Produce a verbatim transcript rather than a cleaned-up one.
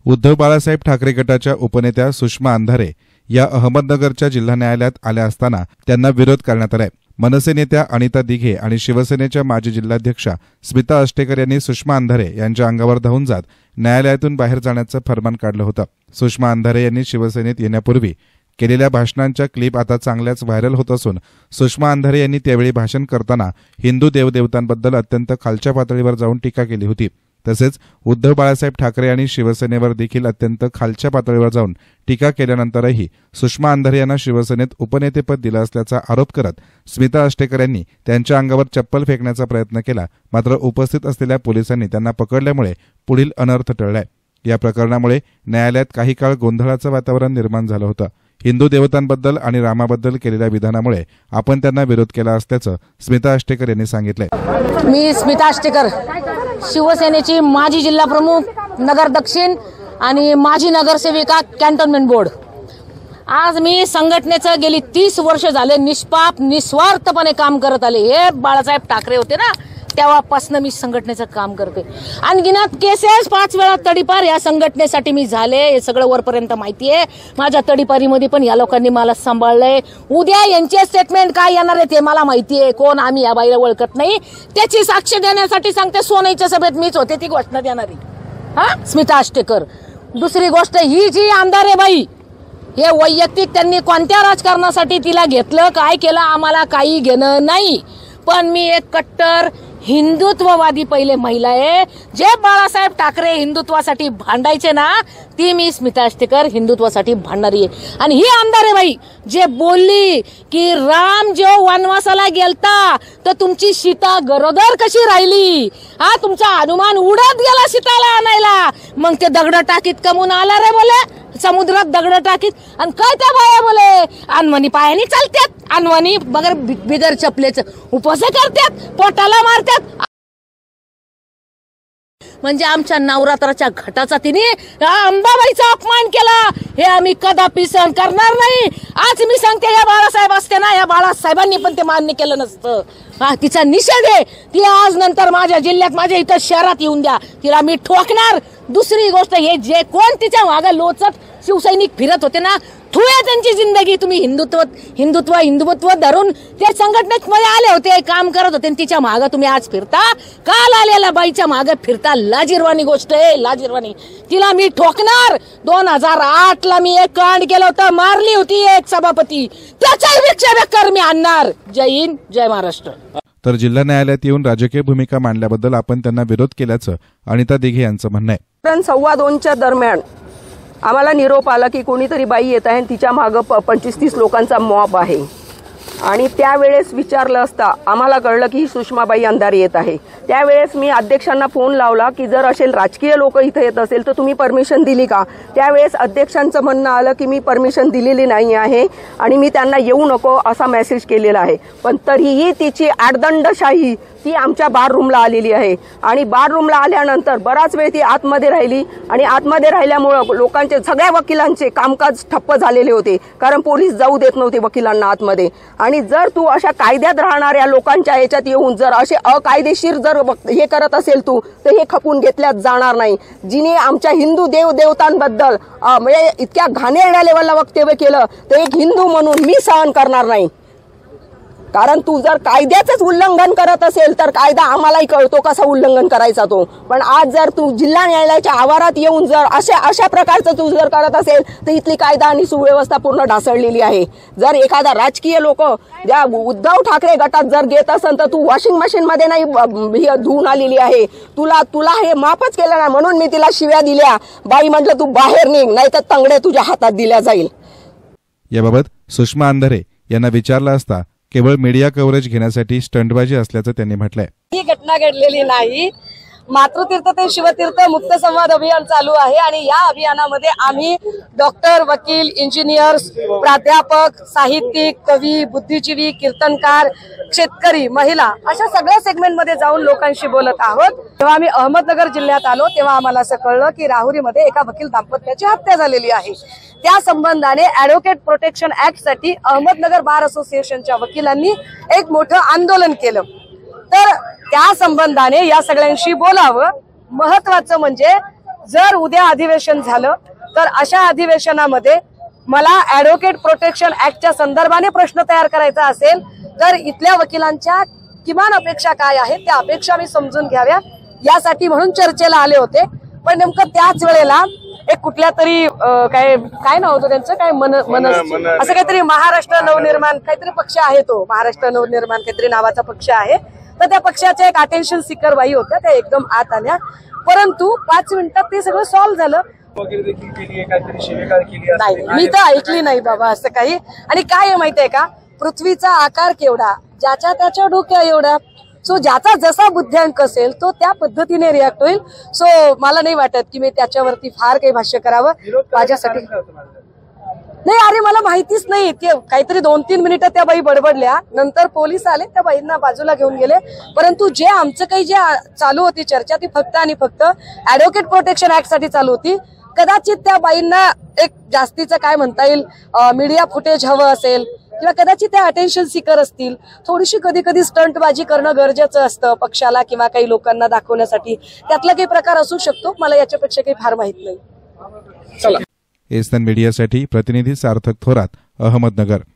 उद्धव बाळासाहेब ठाकरे गटाच्या उपनेत्या सुषमा अंधारे या अहमदनगरच्या जिल्हा न्यायालयात आल्या असताना त्यांना विरोध करण्यात आलाय। मनसे नेत्या अनिता दिघे आणि शिवसेनेच्या माजी जिल्हाध्यक्षा स्मिता अष्टेकर यांनी सुषमा अंधारे यांच्या अंगावर धावून जात न्यायालयातून बाहेर जाण्याचं फरमान काढलं होतं। सुषमा अंधारे यांनी शिवसेनेत येण्यापूर्वी केलेल्या भाषणांच्या क्लिप आता चांगल्याच व्हायरल होत असून सुषमा अंधारे यांनी त्यावेळी भाषण करताना हिंदू देवदेवतांबद्दल अत्यंत खालच्या पातळीवर जाऊन टीका केली होती। तसेच उद्धव बाळासाहेब ठाकरे आणि शिवसेनेवर देखील अत्यंत खालच्या पातळीवर जाऊन टीका केल्यानंतरही सुषमा अंधारे यांना शिवसेनेत उपनेतेपद दिलं असल्याचा आरोप करत स्मिता अष्टेकर यांनी त्यांच्या अंगावर चप्पल फेकण्याचा प्रयत्न केला। मात्र उपस्थित असलेल्या पोलिसांनी त्यांना पकडल्यामुळे पुढील अनर्थ टळलाय। या प्रकरणामुळे न्यायालयात काही काळ गोंधळाचं वातावरण निर्माण झालं होतं। हिंदू देवतांबद्दल आणि रामाबद्दल केलेल्या विधानामुळे आपण त्यांना विरोध केला असल्याचं स्मिता अष्टेकर यांनी सांगितलंय। मी स्मिता अष्टेकर, शिवसेनेची माजी जिल्हा प्रमुख नगर दक्षिण आणि माजी नगरसेविका कॅन्टोन्मेंट बोर्ड। आज मी संघटनेचं गेली तीस वर्ष झाले निष्पाप निस्वार्थपणे काम करत आले। हे बाळासाहेब ठाकरे होते ना तेव्हापासून मी संघटनेचं काम करते। अनगिनत केसेस पाच वेळा तडीपार या संघटनेसाठी मी झाले, हे सगळं वरपर्यंत माहिती आहे। माझ्या तडीपारीमध्ये पण या लोकांनी मला सांभाळलंय। उद्या यांचे स्टेटमेंट काय येणार आहे ते मला माहिती आहे। कोण आम्ही या बाईला ओळखत नाही, त्याची साक्ष देण्यासाठी सांगते सोनाईच्या सभेत मीच होते ती घोषणा देणारी हा स्मिता अष्टेकर। दुसरी गोष्ट ही जी अंधारे बाई हे वैयक्तिक त्यांनी कोणत्या राजकारणासाठी तिला घेतलं काय केलं आम्हाला काही घेणं नाही, पण मी एक कट्टर हिंदुत्ववादी पहिले महिला आहे। जे बाळासाहेब ठाकरे हिंदुत्वासाठी भांडायचे ना ती मी स्मिता अष्टेकर हिंदुत्वासाठी भांडणारी आहे। आणि ही अंधारे बाई जे बोलली की राम जो वनवासाला गेलता तर तुमची सीता गरोदर कशी राहिली, हा तुमचा हनुमान उडत गेला सीताला आणायला, मग ते दगड टाकीत कमून आला रे बोले समुद्रात दगड टाकीत। आणि काय त्या बाया बोले अनवणी पायानी चालतात, अनवणी बगर बिगर चपलेच उपवास करतात, पोटाला मारतात। म्हणजे आमच्या नवरात्राच्या घटाचा तिने अंबाबाईचा अपमान केला, हे आम्ही कदापि सहन करणार नाही। आज मी सांगते या बाळासाहेब असते ना या बाळासाहेबांनी पण ते मान्य केलं नसतं। हा तिचा निषेध आहे। ती आज नंतर माझ्या जिल्ह्यात माझ्या इथं शहरात येऊन द्या, तिला मी ठोकणार। दुसरी गोष्ट हे जे कोण तिच्या मागे लोचत शिवसैनिक फिरत होते ना थुया त्यांची जिंदगी। तुम्ही हिंदुत्व हिंदुत्व हिंदुत्व धरून त्या संघटनेत मध्ये आले होते, काम करत होते, तिच्या मागे तुम्ही आज फिरता। काल आलेल्या बाईच्या मागे फिरता, लाजिरवाणी गोष्ट आहे, लाजिरवाणी। तिला मी ठोकणार। दोन हजार आठ ला मी एक कांड केलं होतं, मारली होती एक सभापती, त्याचाही विक्षेप कर मी आणणार। जय हिंद, जय महाराष्ट्र। तर जिल्हा न्यायालयात येऊन राजकीय भूमिका मांडल्याबद्दल आपण त्यांना विरोध केल्याचं अनिता दिघे यांचं म्हणणं आहे। सव्वा दोनच्या दरम्यान आम्हाला निरोप आला की कोणीतरी बाई येत आहे, तिच्या मागं पंचवीस तीस लोकांचा मॉब आहे। आणि त्यावेळेस विचारलं असता आम्हाला कळलं की ही सुषमाबाई अंधारे येत आहे। त्यावेळेस मी अध्यक्षांना फोन लावला की जर असेल राजकीय लोक इथे येत असेल तर तुम्ही परमिशन दिली का। त्यावेळेस अध्यक्षांचं म्हणणं आलं की मी परमिशन दिलेली नाही आहे आणि मी त्यांना येऊ नको असा मेसेज केलेला आहे। पण तरीही तिची आडदंडशाही ती आमच्या बार रूमला आलेली आहे। आणि बार रूमला आल्यानंतर बराच वेळ ती आतमध्ये राहिली आणि आतमध्ये राहिल्यामुळे लोकांचे सगळ्या वकिलांचे कामकाज ठप्प झालेले होते, कारण पोलीस जाऊ देत नव्हते वकिलांना आतमध्ये। आणि जर तू अशा कायद्यात राहणाऱ्या लोकांच्या याच्यात येऊन जर असे अकायदेशीर जर हे करत असेल तू तर हे खपून घेतल्यात जाणार नाही। जिने आमच्या हिंदू देव देवतांबद्दल म्हणजे इतक्या घाणेरड्या लेवलला वक्तव्य केलं तर एक हिंदू म्हणून मी सहन करणार नाही। कारण तू जर कायद्याचंच उल्लंघन करत असेल तर कायदा आम्हालाही कळतो कसा उल्लंघन करायचा तो, पण आज जर तू जिल्हा न्यायालयाच्या आवारात येऊन जर अशा अशा प्रकारचं तू जर करत असेल तर इथली कायदा आणि सुव्यवस्था पूर्ण ढासळलेली आहे। जर एखादा राजकीय लोक ज्या उद्धव ठाकरे गटात जर घेत असेल तर तू वॉशिंग मशीन मध्ये नाही धुवून आलेली आहे। तुला तुला हे माफच केलं नाही म्हणून मी तिला शिव्या दिल्या। बाई म्हटलं तू बाहेर निघ नाही तर तंगडे तुझ्या हातात दिल्या जाईल। याबाबत सुषमा अंधारे यांना विचारलं असता केवळ मीडिया कव्हरेज घेण्यासाठी स्टंटबाजी असल्याचं त्यांनी म्हटलंय। ही घटना घडलेली नाही। मातृतीर्थ ते शिवतीर्थ मुक्त संवाद अभियान चालू आहे आणि या अभियानामध्ये आम्ही डॉक्टर, वकील, इंजिनियर्स, प्राध्यापक, साहित्यिक, कवी, बुद्धिजीवी, कीर्तनकार, शेतकरी, महिला अशा सगळ्या सेगमेंटमध्ये जाऊन लोकांशी बोलत आहोत। तेव्हा आम्ही अहमदनगर जिल्ह्यात आलो तेव्हा आम्हाला असं कळलं की राहुरीमध्ये एका वकील दाम्पत्याची हत्या झालेली आहे। त्या संबंधाने ऍडव्होकेट प्रोटेक्शन ऍक्ट साठी अहमदनगर बार असोसिएशनच्या वकिलांनी एक मोठं आंदोलन केलं। तर त्या संबंधाने या सगळ्यांशी बोलावं। महत्वाचं म्हणजे जर उद्या अधिवेशन झालं तर अशा अधिवेशनामध्ये मला ऍडव्होकेट प्रोटेक्शन ऍक्टच्या संदर्भाने प्रश्न तयार करायचा असेल तर इथल्या वकिलांच्या किमान अपेक्षा काय आहेत त्या अपेक्षा मी समजून घ्याव्या यासाठी म्हणून चर्चेला आले होते. पण नेमकं त्याच वेळेला एक कुठल्या तरी अं, काय काय नाव होतं त्यांचं काय मन मन असं काहीतरी महाराष्ट्र नवनिर्माण काहीतरी पक्ष आहे तो महाराष्ट्र नवनिर्माण काहीतरी नावाचा पक्ष आहे. तर त्या पक्षाच्या एक अटेन्शन सिकर बाई होत्या त्या एकदम आत आल्या परंतु पाच मिनिटात ते सगळं सॉल्व्ह झालं. नाही मी तर ऐकली नाही बाबा असं काही. आणि काय आहे माहितीये का पृथ्वीचा आकार केवढा ज्याच्या त्याच्या डोक्या एवढा. सो ज्याचा जसा बुद्ध्यांक असेल तो त्या पद्धतीने रिॲक्ट होईल. सो मला नाही वाटत की मी त्याच्यावरती फार काही भाष्य करावं माझ्यासाठी. नाही अरे मला माहितीच नाही ते काहीतरी दोन तीन मिनिटं त्या बाई बडबडल्या नंतर पोलीस आले त्या बाईंना बाजूला घेऊन गेले. परंतु जे आमचं काही जे चालू होती चर्चा ती फक्त आणि फक्त ऍडव्होकेट प्रोटेक्शन ऍक्ट साठी चालू होती. कदाचित त्या बाईंना एक जास्तीचं काय म्हणता येईल मीडिया फुटेज हवं असेल किंवा कदाचित त्या अटेन्शन सिकर असतील. थोडीशी कधी कधी स्टंटबाजी करणं गरजेचं असतं पक्षाला किंवा काही लोकांना दाखवण्यासाठी. त्यातला काही प्रकार असू शकतो मला याच्यापेक्षा काही फार माहित नाही. एसएन मीडियासाठी प्रतिनिधी सार्थक थोरात, अहमदनगर.